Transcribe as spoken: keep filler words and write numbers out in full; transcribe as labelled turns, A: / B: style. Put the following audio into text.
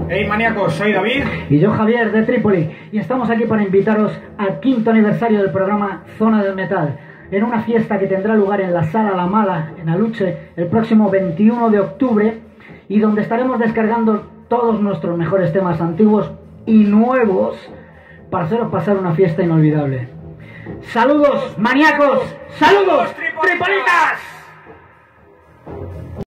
A: Hey maníacos, soy David.
B: Y yo Javier, de Trípoli. Y estamos aquí para invitaros al quinto aniversario del programa Zona del Metal, en una fiesta que tendrá lugar en la Sala La Mala, en Aluche, el próximo veintiuno de octubre, y donde estaremos descargando todos nuestros mejores temas antiguos y nuevos para haceros pasar una fiesta inolvidable. ¡Saludos, maníacos! ¡Saludos, tripolitas!